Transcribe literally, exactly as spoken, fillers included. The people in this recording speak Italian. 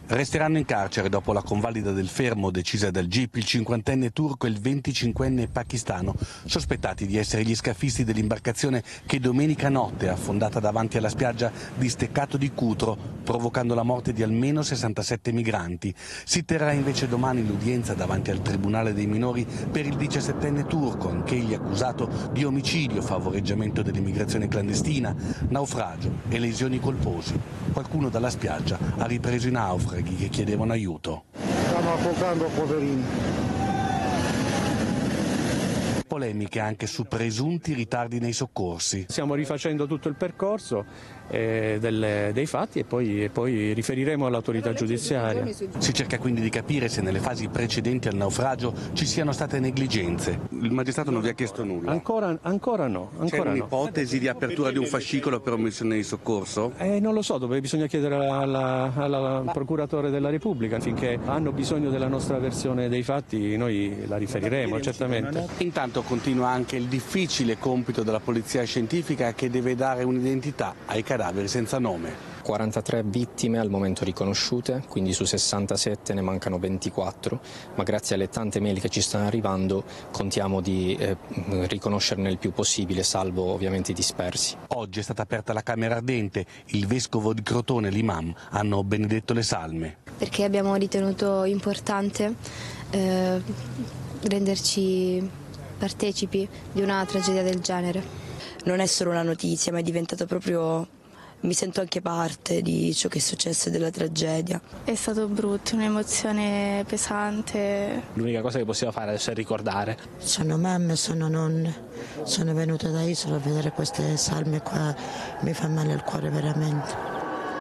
Resteranno in carcere dopo la convalida del fermo decisa dal G I P il cinquantenne turco e il venticinquenne pakistano, sospettati di essere gli scafisti dell'imbarcazione che domenica notte è affondata davanti alla spiaggia di Steccato di Cutro, provocando la morte di almeno sessantasette migranti. Si terrà invece domani l'udienza davanti al Tribunale dei minori per il diciassettenne turco, anch'egli accusato di omicidio, favoreggiamento dell'immigrazione clandestina, naufragio e lesioni colposi. Qualcuno dalla spiaggia ha ripreso i naufraghi che chiedevano aiuto. Stanno affogando, poverini. Polemiche anche su presunti ritardi nei soccorsi. Stiamo rifacendo tutto il percorso eh, delle, dei fatti e poi, e poi riferiremo all'autorità giudiziaria. Si cerca quindi di capire se nelle fasi precedenti al naufragio ci siano state negligenze. Il magistrato non vi ha chiesto nulla? Ancora, ancora no. Ancora C'è un'ipotesi no. di apertura di un fascicolo per omissione di soccorso? Eh, non lo so, dove bisogna chiedere al procuratore della Repubblica. Finché hanno bisogno della nostra versione dei fatti noi la riferiremo certamente. Intanto continua anche il difficile compito della polizia scientifica che deve dare un'identità ai cadaveri senza nome. quarantatré vittime al momento riconosciute, quindi su sessantasette ne mancano ventiquattro, ma grazie alle tante mail che ci stanno arrivando contiamo di eh, riconoscerne il più possibile, salvo ovviamente i dispersi. Oggi è stata aperta la Camera Ardente, il vescovo di Crotone e l'imam hanno benedetto le salme. Perché abbiamo ritenuto importante eh, renderci partecipi di una tragedia del genere. Non è solo una notizia, ma è diventato proprio... mi sento anche parte di ciò che è successo, della tragedia. È stato brutto, un'emozione pesante. L'unica cosa che possiamo fare adesso è ricordare. Sono mamme, sono nonne, sono venute da Isola a vedere queste salme qua, mi fa male il cuore veramente.